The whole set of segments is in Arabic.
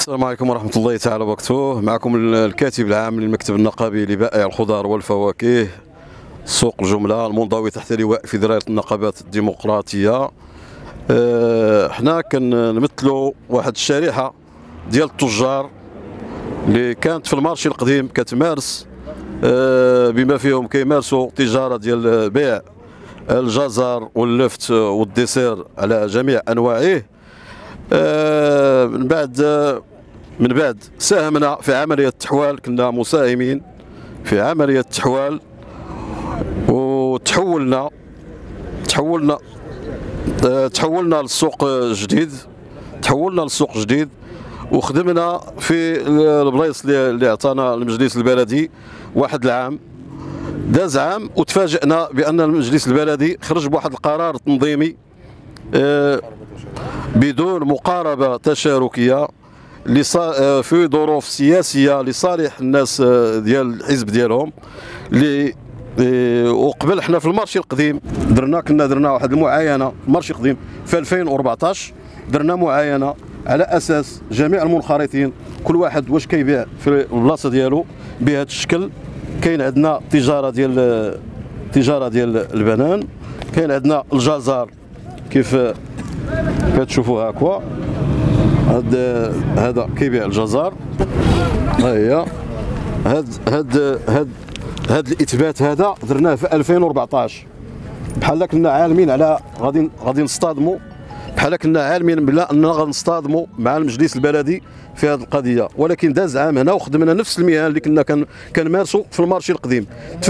السلام عليكم ورحمة الله تعالى وبركاته. معكم الكاتب العام للمكتب النقابي لبائع الخضار والفواكه سوق الجملة المنضوي تحت لواء فيدرالية النقابات الديمقراطية. حنا كنمثلوا واحد الشريحة ديال التجار اللي كانت في المارشي القديم كتمارس بما فيهم كيمارسوا تجارة ديال بيع الجزر واللفت والديسير على جميع أنواعه. من بعد ساهمنا في عملية التحوال، كنا مساهمين في عملية التحوال وتحولنا للسوق جديد. وخدمنا في البلايص اللي عطانا المجلس البلدي. واحد العام داز عام وتفاجئنا بأن المجلس البلدي خرج بواحد القرار تنظيمي بدون مقاربة تشاركية في ظروف سياسية لصالح الناس ديال الحزب ديالهم. وقبل حنا في المارشي القديم درنا واحد المعاينة في المارشي القديم في 2014. درنا معاينة على أساس جميع المنخرطين كل واحد واش كيبيع في البلاصة ديالو بهذا الشكل. كاين عندنا تجارة ديال البنان، كاين عندنا الجزر كيف كتشوفوا هاكوا. هذا كيبيع الجزر، ها هي. هاد الاثبات هذا درناه في 2014 بحال كنا عالمين على غادي نصطادموا، بحال كنا عالمين بلا اننا غنصطادموا مع المجلس البلدي في هذه القضيه. ولكن داز عام هنا وخدمنا نفس المهن اللي كنا كنمارسوا في المارشي القديم.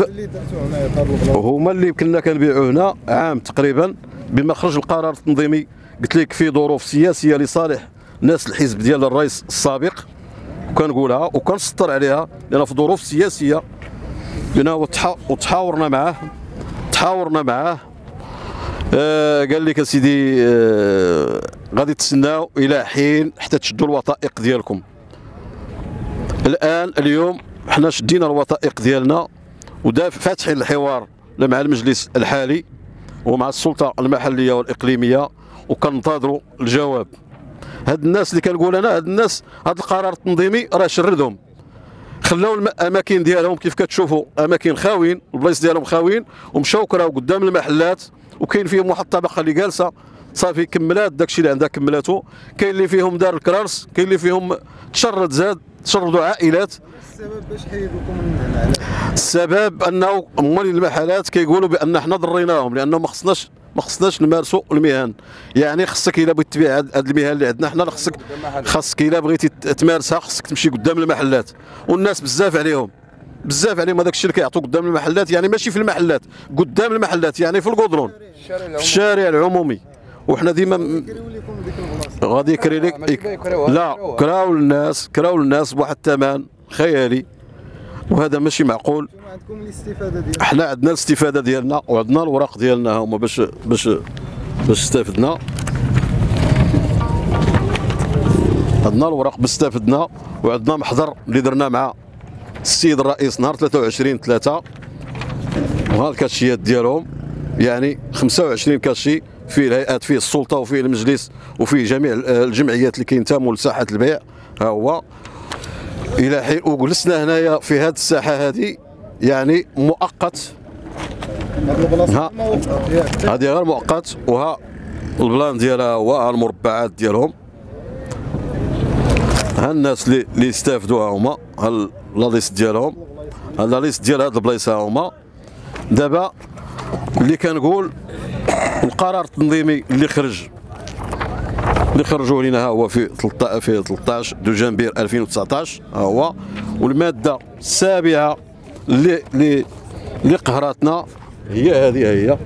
هما اللي كنا كنبيعوا هنا عام تقريبا بما خرج القرار التنظيمي. قلت لك في ظروف سياسيه لصالح ناس الحزب ديال الرئيس السابق، وكنقولها وكنسطر عليها لان في ظروف سياسيه لنا وتحاورنا معاه. قال لك اسيدي غادي تسناو الى حين حتى تشدوا الوثائق ديالكم. اليوم حنا شدينا الوثائق ديالنا فاتحين الحوار مع المجلس الحالي ومع السلطه المحليه والاقليميه وكننتظروا الجواب. هاد الناس اللي كنقول انا هاد الناس هاد القرار التنظيمي راه شردهم، خلاو الاماكن ديالهم كيف كتشوفوا اماكن خاويين، البلايص ديالهم خاويين، ومشاو كراو قدام المحلات وكاين فيهم واحد الطبقه اللي جالسه صافي كملات داكشي اللي عندها كملاتو. كاين اللي فيهم دار الكرارس، كاين اللي فيهم تشردوا عائلات. السبب باش حيدوكم من هنا؟ السبب انه مولي المحلات كيقولوا بان حنا ضريناهم لانه ما خصناش نمارسوا المهن. يعني خصك الا بغيت تبيع هاد المهن اللي عندنا حنا خصك الا بغيتي تمارسها خصك تمشي قدام المحلات. والناس بزاف عليهم هذاك الشيء اللي كيعطوا قدام المحلات، يعني ماشي في المحلات، قدام المحلات، يعني في القدرون في الشارع العمومي. وحنا ديما غادي يكري لك لا كراو الناس بواحد الثمن خيالي، وهذا ماشي معقول. عندكم الاستفاده ديالكم، حنا عندنا الاستفاده ديالنا وعندنا الوراق ديالنا هما باش استفدنا. عندنا الوراق باش استفدنا، وعندنا محضر اللي درنا مع السيد الرئيس نهار 23/3 وها الكاشيات ديالهم، يعني 25 كاشي فيه الهيئات، فيه السلطه وفيه المجلس وفيه جميع الجمعيات اللي كينتموا لساحه البيع. ها هو الى حين وجلسنا هنايا في هذه الساحه هذه يعني مؤقت. هذه غير مؤقت، وها البلان ديالها هو المربعات ديالهم. ها الناس اللي استافدوها هما، ها لا ليست ديالهم، ها لا ليست ديال هاد البلايص هما. دابا اللي كنقول القرار التنظيمي اللي خرجوا لنا ها هو في 13 دجنبير 2019 ها هو. والماده السابعه اللي قهرتنا هي هذه، هي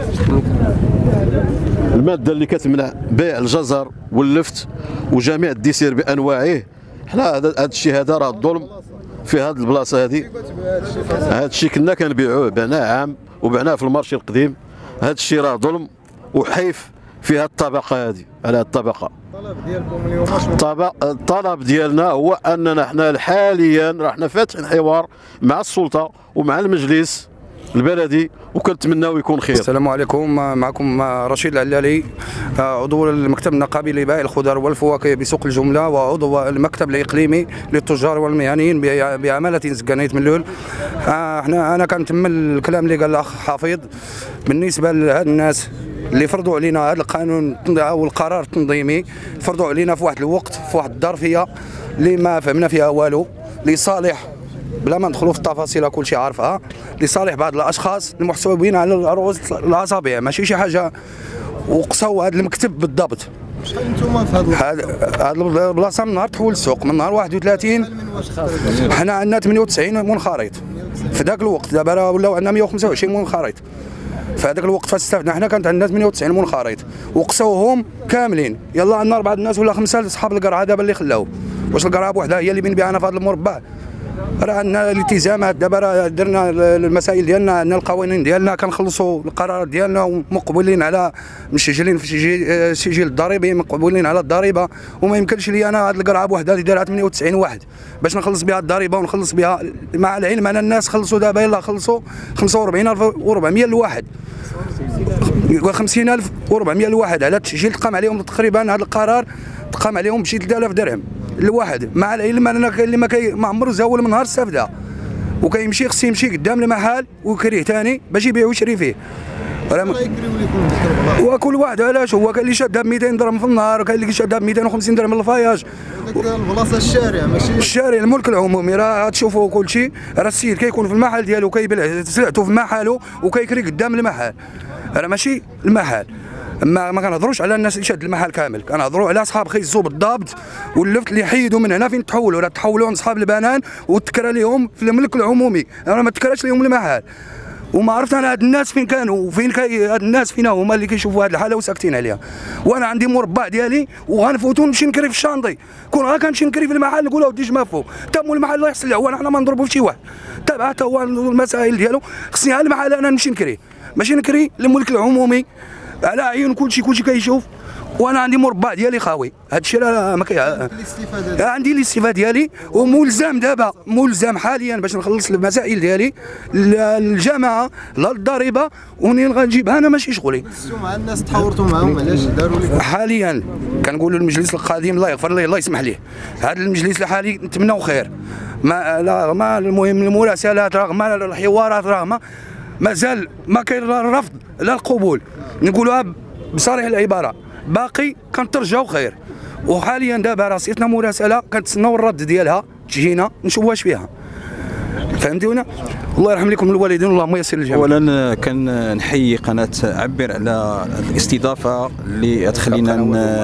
الماده اللي كتمنع بيع الجزر واللفت وجميع الديسير بانواعه. حنا هذا الشيء هذا راه الظلم في هذه البلاصه هذه. هذا الشيء كنا كنبيعوه، بعناه عام وبعناه في المارشي القديم. هذا الشيء راه ظلم وحيف في هذه الطبقه هذه، على هذه الطبقه. الطلب ديالكم اليوم الطلب ديالنا هو اننا حنا حاليا راه حنا فاتحين حوار مع السلطه ومع المجلس البلدي وكنتمناو يكون خير. السلام عليكم، معكم رشيد العلالي، عضو المكتب النقابي لبائع الخضر والفواكه بسوق الجمله، وعضو المكتب الاقليمي للتجار والمهنيين بعماله زكانيه ملول. انا كنتمل الكلام اللي قال الاخ حفيظ بالنسبه لهاد الناس اللي فرضوا علينا هذا القانون او القرار التنظيمي، فرضوا علينا في واحد الوقت، في واحد الظرفيه اللي ما فهمنا فيها والو، لصالح بلا ما ندخلوا في التفاصيل كل شيء عارفها، لصالح بعض الاشخاص المحسوبين على رؤوس الاصابع، ماشي شي حاجه. وقصوا هذا المكتب بالضبط. شحال نتوما في هذا البلاصه من نهار تحول السوق، من نهار 31 حنا عندنا 98 منخرط في ذاك الوقت. دابا ولاو عندنا 125 منخرط. في هذاك الوقت فاستفدنا حنا كانت عندنا 98 منخرط وقصوهم كاملين. يلا عندنا 4 الناس ولا 5 اصحاب القرعه دابا اللي خلاو. واش القرعه بوحدها هي اللي بنبيعنا في هذا المربع؟ راه عندنا الالتزامات، دابا راه درنا المسائل ديالنا، عندنا القوانين ديالنا، كنخلصوا القرارات ديالنا ومقبولين على مسجلين في السجل الضريبي، مقبولين على الضريبه. وما يمكنش لي انا هذه القرعه بوحدها اللي دارها 98 واحد باش نخلص بها الضريبه ونخلص بها، مع العلم ان الناس خلصوا دابا يلاه خلصوا 45400 لواحد، 50400 لواحد على التسجيل. تقام عليهم تقريبا هذا القرار تقام عليهم بشي 3000 درهم الواحد، مع العلم ان كاين اللي ما عمر زاول من نهار استفدها، وكيمشي خصو يمشي قدام المحل ويكريه ثاني باش يبيع ويشري فيه. وكل واحد علاش هو كاين اللي شادها ب 200 درهم في النهار، وكاين اللي شادها ب 250 درهم الفياج. البلاصه الشارع ماشي الشارع، الملك العمومي. راه تشوفوا كل شيء، راه السيد كيكون في المحل ديالو كيبيع سلعته في محله وكيكري قدام المحل، راه ماشي المحل. ما كنهضروش على الناس اللي شاد المحل كامل، كنهضروا على اصحاب خيزو بالضبط واللفت اللي حيدوا من هنا. فين تحولوا؟ راه تحولوا عند اصحاب البنان وتكرى لهم في الملك العمومي، راه ما تكراش لهم المحل. وما عرفت انا هاد الناس فين كانوا وفين هاد الناس فينا هما اللي كيشوفوا هاد الحاله وساكتين عليها. وانا عندي مربع ديالي وغنفوتو نمشي نكري في الشانطي، كون غا كنمشي نكري في المحل نقول له ودي مافو تا مول المحل الله يحسن له، وانا حنا ما نضربوا في شي واحد تابع حتى هو المسائل ديالو. خصني على المحل انا نمشي نكري، ماشي نكري للملك العمومي على عيون كلشي كيشوف. وانا عندي مربع ديالي خاوي، هذا الشيء راه ما عندي الاستفاده ديالي، وملزم دابا ملزم حاليا باش نخلص المسائل ديالي للجماعه لا الضريبه، ومنين غنجيبها انا ماشي شغلي. مع الناس تحاورتوا معاهم علاش داروا لكم؟ حاليا كنقولوا المجلس القادم الله يغفر ليه الله يسمح ليه، هذا المجلس الحالي نتمناو خير. رغم المهم المراسلات، رغم الحوارات، رغم مازال ما كاين لا الرفض لا القبول. نقولوها بصريح العباره، باقي كنترجاو خير. وحاليا دابا راسيتنا مراسله كنتسناو الرد ديالها تجينا نشوفوا واش فيها. فهمتونا؟ الله يرحم لكم الوالدين والله ييسر الجميع. اولا كنحيي قناه عبر على الاستضافه اللي تخلينا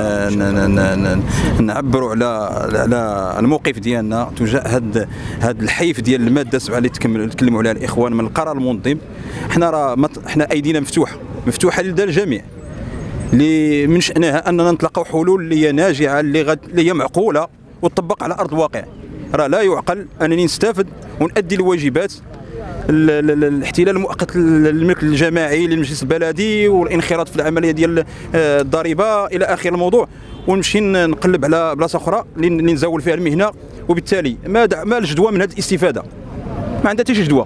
نعبروا على الموقف ديالنا تجاه هذا الحيف ديال الماده 7 اللي تكلموا عليها الاخوان من القرار المنظم. حنا ايدينا مفتوحه لدى الجميع، اللي من شأنها اننا نتلقاو حلول اللي هي ناجعه، اللي هي معقوله وتطبق على ارض الواقع. راه لا يعقل انني نستافد ونؤدي الواجبات الاحتلال المؤقت للملك الجماعي للمجلس البلدي والانخراط في العمليه ديال الضريبه الى اخر الموضوع، ونمشي نقلب على بلاصه اخرى اللي نزاول فيها المهنه، وبالتالي ما الجدوى من هذه الاستفاده؟ ما عندها حتى شي جدوى.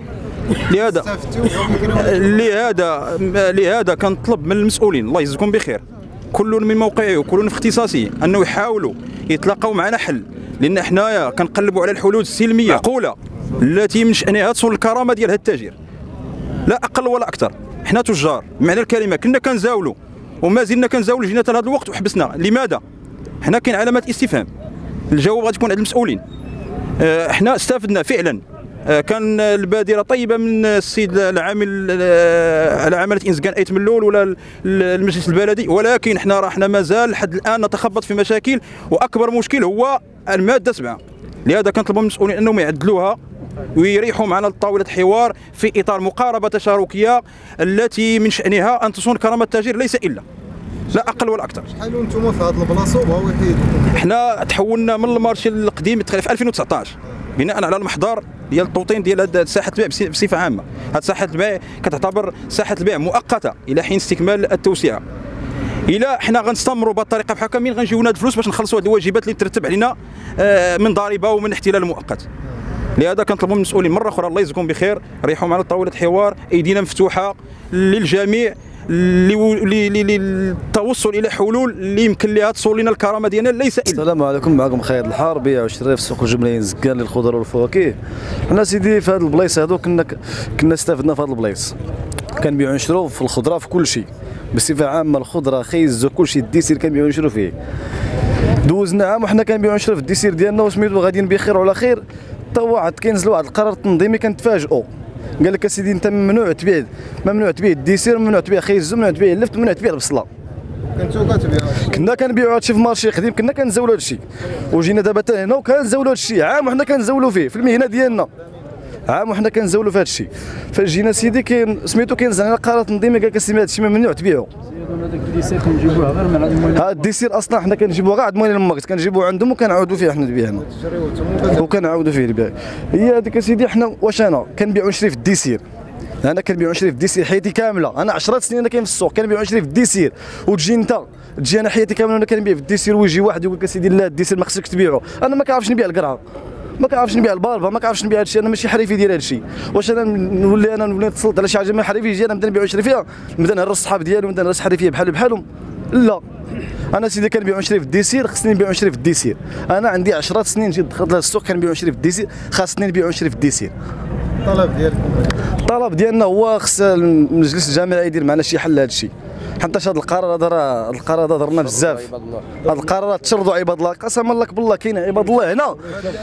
لهذا كنطلب من المسؤولين الله يجزيكم بخير، كل من موقعه وكل في اختصاصه، انه يحاولوا يتلاقوا معنا حل، لان حنايا كنقلبوا على الحلول السلميه معقوله التي من شأنها تصون الكرامه ديال هذا التاجر، لا اقل ولا اكثر. حنا تجار بمعنى الكلمه، كنا كنزاولوا وما زلنا كنزاولوا جينا حتى لهذا الوقت وحبسنا. لماذا؟ حنا كاين علامات استفهام، الجواب غادي يكون عند المسؤولين. حنا استفدنا فعلا، كان البادره طيبه من السيد العامل على عماله انسكان ايت ملول ولا المجلس البلدي، ولكن حنا مازال لحد الان نتخبط في مشاكل، واكبر مشكل هو الماده 7. لهذا كنطلبوا من المسؤولين انهم يعدلوها ويريحوا معنا لطاوله حوار في اطار مقاربه تشاركيه التي من شانها ان تصون كرامه التاجر ليس الا، لا اقل ولا اكثر. شحال وانتم في هذه البلاصه وبغاو يحيدوكم؟ حنا تحولنا من المارشي القديم في 2019 بناء على المحضر ديال التوطين ديال هذه ساحه البيع بصفه عامه. هذه ساحه البيع كتعتبر ساحه البيع مؤقته الى حين استكمال التوسعه. الى حنا غنستمروا بهذه الطريقه بحال هكا، منين غنجيونا هاد الفلوس باش نخلصوا هاد الواجبات اللي ترتب علينا من ضريبه ومن احتلال مؤقت. لهذا كنطلبوا من المسؤولين مره اخرى الله يجزيكم بخير، ريحوا معنا طاوله حوار، ايدينا مفتوحه للجميع للتوصل الى حلول اللي يمكن لها تصون لنا الكرامه ديالنا ليس الا. السلام عليكم، معكم خالد الحار، بيع وشراء في السوق الجملي زكان للخضر والفواكه. حنا سيدي في هاد البلايص هادو كنا استفدنا في هاد البلايص، كنبيعوا ونشروا في الخضره في كل شيء بصفه عامه، الخضره خيز كل شيء، الديسير كنبيعوا ونشروا فيه. دوزنا عام وحنا كنبيعوا ونشروا في الديسير ديالنا وسميتو غاديين بخير وعلى خير، حتى واحد كينزل واحد القرار تنظيمي كنتفاجئوا، قال لك اسيدي انت ممنوع تبيع الديسير، ممنوع تبيع خيز، ممنوع تبيع اللفت، ممنوع تبيع البصله. كنتو كتبيعوا؟ كنا كنبيعوا هادشي في مارشي قديم، كنا كنزولوا هادشي وجينا دابا حتى هنا وكنزولوا هادشي، عام وحنا كنزولوا فيه في المهنه ديالنا، عام وحنا كنزولوا في هادشي. فجينا سيدي سميتو كينزل علينا قرار تنظيمي قال لك اسيدي هادشي ممنوع تبيعوا. هاد الديسير اصلا حنا كنجيبوه غير عند موالين الماركت، كنجيبوه عندهم وكنعاودوا فيه حنا نبيعنا وكنعاودوا فيه البيع. هي هذيك اسيدي حنا واش انا كنبيع ونشري في الديسير، انا كنبيع ونشري في الديسير حياتي كامله، انا 10 سنين انا كاين في السوق كنبيع ونشري في الديسير، وتجي انت تجي انا حياتي كامله انا كنبيع في الديسير ويجي واحد يقول لك اسيدي لا الديسير ما خصكش تبيعه. انا ما كنعرفش نبيع القرعه، ما كنعرفش نبيع البالبا، ما كنعرفش نبيع هادشي، انا ماشي حريفي ديال هادشي. واش انا نولي نتسلط على شي حاجه ما حريفي يجي انا نبدا نبيع ونشري فيها، نبدا نهرس الصحاب ديالي ونبدا نهرس حريفيه بحالهم؟ لا، انا سيدي كنبيع ونشري في الديسير، خصني نبيع ونشري في الديسير. انا عندي 10 سنين جيت دخلت لهاد السوق كنبيع ونشري في الديسير، خاصني نبيع ونشري في الديسير. الطلب ديالكم؟ الطلب ديالنا هو خص المجلس الجماعي يدير معنا شي حل لهذا الشيء، حتى هذا القرار هذا ضرنا بزاف. هاد القرارات تشردوا عباد الله، قسما لك بالله كاين عباد الله هنا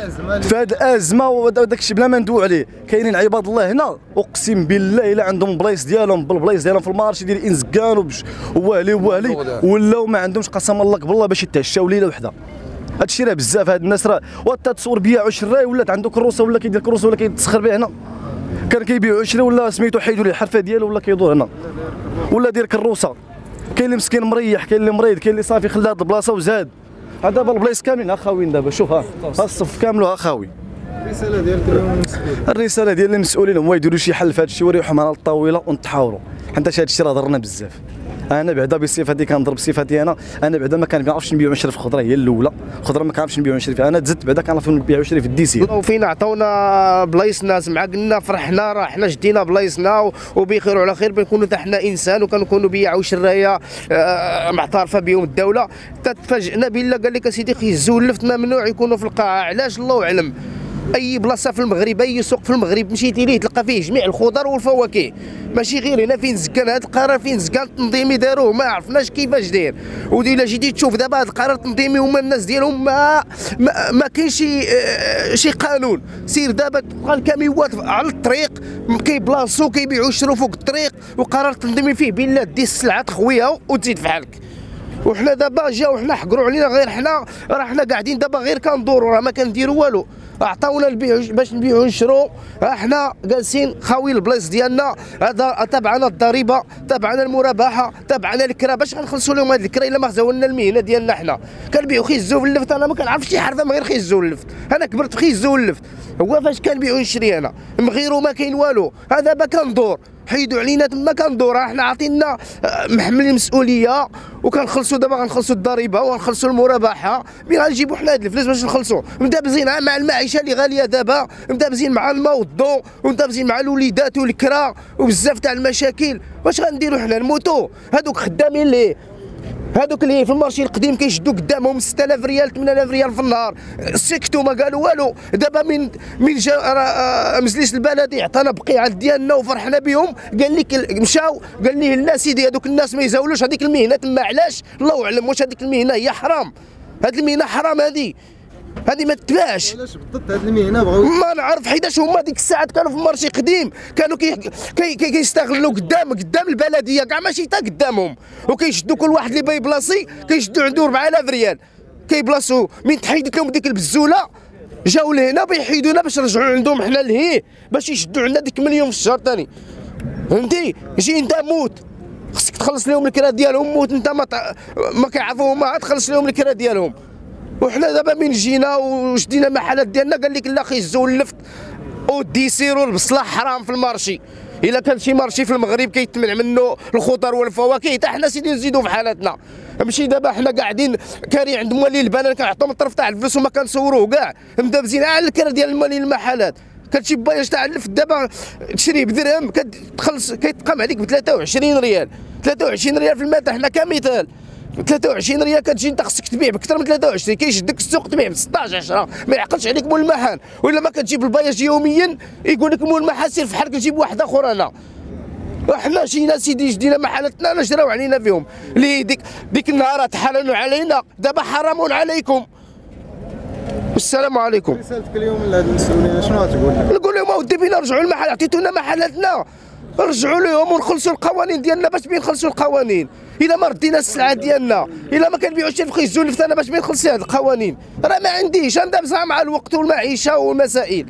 في هذه الازمه وداك الشيء بلا ما ندوي عليه، كاينين عباد الله هنا اقسم بالله الا عندهم بلايص ديالهم في المارشي ديال انزكان ووالي ولاو ما عندهمش قسما لك بالله باش يتعشاو ليله وحده. هادشي راه بزاف، هاد الناس راه وتا تصور بيع وشراي ولات عنده كروسه ولا كيدير كروسه ولا كيتسخر به هنا، كان كيبيع ويشري ولا سميتو حيدوا ليه الحرفه ديالو ولا كيدور هنا ولا دير كروسه. كاين اللي مسكين مريح، كاين اللي مريض، كاين اللي صافي خلى هاد البلاصه وزاد. دابا البلايص كاملين خاويين دابا، شوف ها الصف كامل خاوي. الرساله ديالك للمسؤولين؟ الرساله ديال المسؤولين هما يديروا شي حل في هذا الشيء ويريحوا معنا الطاوله ونتحاوروا، حتى هذا الشيء راه ضرنا بزاف. انا بعدا بصفتي كنضرب بصفتي انا بعدا ما كنعرفش نبيع ونشري في الخضره، هي الاولى الخضره ما كنعرفش نبيع ونشري فيها، انا تزدت بعدا كنعرف نبيع ونشري في الديسير. وفين عطاونا بلايصنا سمعا قلنا فرحنا، راه حنا جدينا بلايصنا وبخير وعلى خير، بنكونوا حتى حنا انسان وكنكونوا بيع وشرايه معترفه بهم الدوله. تفاجئنا بالله قال لك اسيدي خيزو اللفت ممنوع يكونوا في القاعه، علاش الله اعلم. اي بلاصه في المغرب، اي سوق في المغرب مشيتي ليه تلقى فيه جميع الخضر والفواكه، ماشي غير هنا فين زكان. هذا القرار فين زكان التنظيمي داروه ما عرفناش كيفاش داير. الا جيتي تشوف دابا هذا القرار التنظيمي هما الناس ديالهم ما كاينش شي قانون. سير دابا تلقى الكاميوات على الطريق كيبلاصو كيبيعوا يشروا فوق الطريق، وقرار تنظيمي فيه بالله دي السلعه تخويها وتزيد في حالك. وحنا دابا جاو حنا حقروا علينا، غير حنا راه حنا قاعدين دابا غير كندوروا، راه ما كنديروا والو. عطاونا البيع باش نبيعوا ونشروا، حنا جالسين خاويين البلايص ديالنا. هذا تبعنا الضريبه، تبعنا المرابحه، تبعنا الكرا، باش غنخلصوا لهم هذه الكرا الا ما خزاولنا المهنه ديالنا. حنا كنبيعوا خيزو في اللفت، انا ما كنعرفش شي حرفه من غير خيزو اللفت، انا كبرت في خيزو اللفت، هو فاش كنبيع ونشري انا مغيرو ما كاين والو. هذا دابا كندور، حيدوا علينا تما كندور، حنا عاطينا محملين المسؤوليه وكنخلصوا دابا غنخلصوا الضريبه وغنخلصوا المرابحه، مين غنجيبوا حنا هاد الفلوس باش نخلصوا؟ مدابزين مع المعيشه اللي غاليه دابا، مدابزين مع الماء والضوء، ومدابزين مع الوليدات والكرا وبزاف تاع المشاكل. واش غنديروا حنا نموتوا؟ هادوك خدامين اللي هادوك اللي في المارشي القديم كيشدوا قدامهم 6000 ريال 8000 ريال في النهار، سكتوا ما قالوا والو. دابا من جا مجلس البلدي عطانا بقيعه ديالنا وفرحنا بهم، قال لك مشاو قال ليه لا سيدي هادوك الناس ما يزاولوش هذيك المهنه تما. علاش؟ الله اعلم. واش هذيك المهنه هي حرام؟ هذه المهنه حرام، هذه ما تباعش. علاش بالضبط هذه المهنه بغاو؟ ما نعرف، حيتاش هما ديك الساعات كانوا في المارشي قديم كانوا كيستغلوا قدام البلديه كاع ماشي حتى قدامهم، وكيشدوا كل واحد اللي باي بلاصي كيشدوا عنده 4000 ريال كيبلاصوا. من تحيدت لهم ديك البزوله جاو لهنا بيحيدونا باش نرجعوا عندهم حنا لهيه باش يشدوا عندنا ديك مليون في الشهر ثاني، فهمتي؟ جي انت موت خصك تخلص لهم الكرا ديالهم، موت انت ما كيعرفوا هما تخلص لهم الكرا ديالهم. وحنا دابا من جينا وشدينا المحلات ديالنا قال لك لا خيزو اللفت وديسيروا البصله حرام في المارشي. الا كان شي مارشي في المغرب كيتمنع منه الخضر والفواكه حتى حنا سيدي نزيدوا في حالتنا. ماشي دابا حنا قاعدين كاري عند موالي البنان كنعطيهم الطرف تاع الفلوس وما كنصوروه كاع مدابزين على الكرا ديال موالي المحلات. كتجي بايش تاع اللفت دابا تشريه بدرهم كتخلص كيتقام عليك ب 23 ريال. 23 ريال في الماء حنا كمثال 23 ريال كتجي انت خصك تبيع بكثر من 23 كيشدك السوق تبيع ب 16 10 ما يعقلش عليك مول المحل. ولا ما كتجيب البياج يوميا يقول لك مول المحل سير في حالك نجيب واحد اخر. انا وحنا جينا سيدي جدينا محلاتنا انا جراو علينا فيهم اللي ديك النهار تحرموا علينا دابا حرام عليكم. والسلام عليكم. رسالتك اليوم لهاد المسؤولين شنو غتقول لهم؟ نقول لهم اودي بينا رجعوا المحل عطيتونا محلاتنا رجعوا لهم ونخلصوا القوانين ديالنا باش بنخلصوا القوانين. الا ما ردينا السلعه ديالنا الا ما كنبيعوش في خيز الزلفت انا باش بنخلص هاد القوانين راه ما عنديش. انا دابا مع الوقت والمعيشه والمسائل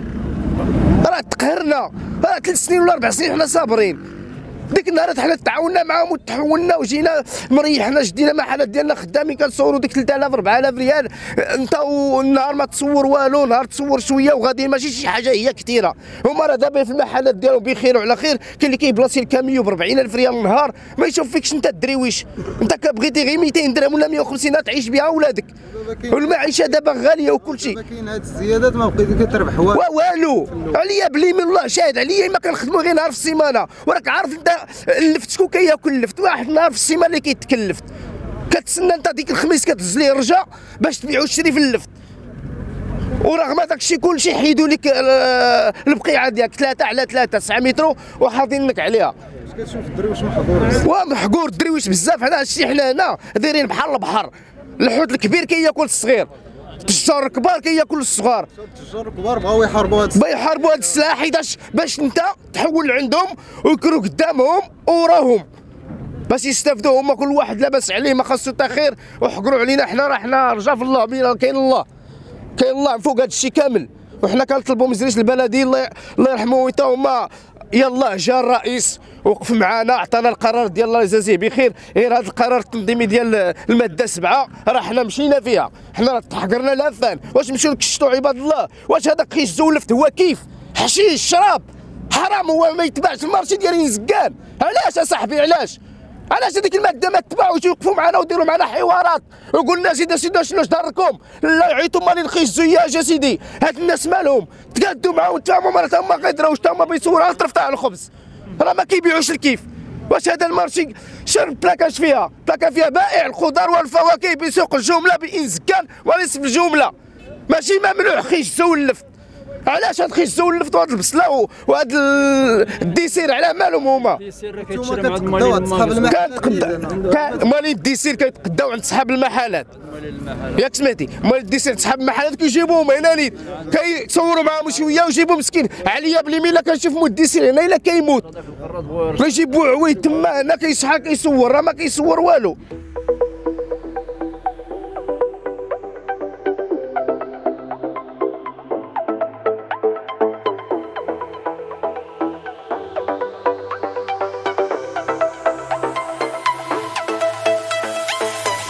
راه تقهرنا. راه 3 سنين ولا 4 سنين حنا صابرين. ديك النهار حنا تعاوننا معاهم وتحولنا وجينا مريحنا جدينا محلات ديالنا خدامين كنصوروا ديك 3000 4000 ريال. انت والنهار ما تصور والو نهار تصور شويه وغادي ماشي شي حاجه هي كثيره. هما راه دابا في المحلات ديالهم بخير وعلى خير. كاين اللي كيبلاصي الكاميو ب 40000 ريال النهار ما يشوف فيكش انت الدريويش. انت كبغيتي غير 200 درهم ولا 150 تعيش بها ولادك. والمعيشه دابا غاليه وكل شيء. كاين هاد الزيادات ما بقيتي كتربح والو عليا بلي من الله شاهد عليا ما كنخدموا غير نهار في السيمانه. وراك عارف انت اللفت شكون كياكل اللفت واحد نهار في السيمانه اللي كيتكلفت كتسنى انت ديك الخميس كتهز ليه رجا باش تبيعو تشري في اللفت. ورغم داك الشيء كلشي حيدوا لك البقيعه ديالك 3 على 3 9 متر وحاطين لك عليها. كتشوف الدرويش محظور ومحقور الدرويش بزاف. حنا هادشي حنا هنا دايرين بحال البحر. الحوت الكبير كياكل الصغير التجار الكبار كياكل الصغار. التجار الكبار بغاو يحاربوا هاد يحاربوا هاد السلاح حيتاش باش انت تحول عندهم ويكونوا قدامهم وراهم باش يستافدوا هما كل واحد لاباس عليه ما خاصو حتى خير. وحقروا علينا حنا راه حنا رجا في الله بينا كاين الله فوق هاد الشيء كامل. وحنا كنطلبوا من مجلس البلدي الله يرحمه حتى هما يلا جا الرئيس وقف معنا عطانا القرار ديال الله يجازيه بخير. غير هذا القرار التنظيمي ديال الماده 7 راه حنا مشينا فيها. حنا تحقرنا لافان. واش نمشيو نكشطوا عباد الله؟ واش هذاك خيش زولفت هو كيف حشيش شراب حرام هو ما يتباعش المارشي ديال ينزكان؟ علاش اصاحبي علاش هذيك الماده ما تباعوش يوقفوا معنا ويديروا معنا حوارات وقلنا سيدي شنو داركم؟ لا يعيطوا مالين نخيش زياج سيدي. هاد الناس مالهم تقادوا معاهم تفاهموا مرات هما قادره واش هما بيصوروا الطرف تاع الخبز راه ما كيبيعوش الكيف. واش هذا المارشي شر بلاكاش فيها بائع الخضار والفواكه بسوق الجمله بانزكان وليس في الجمله ماشي ممنوع خيش زولفت. علاش هاد خيش زولفت وهاد البصله وهاد الديسير على مالهم هما؟ الديسير كيتشري عند مالين الديسير كيتقداو عند صحاب المحلات ياك سمعتي؟ مال الديسير صحاب المحلات كيجيبوهم هنا نيت كيتصوروا معاهم شويه ويجيبوا مسكين عليا بلي ملي كنشوف مول الديسير هنا الا كيموت ما يجيبوه عويد تما هنا كيصحى كيصور راه ما كيصور والو.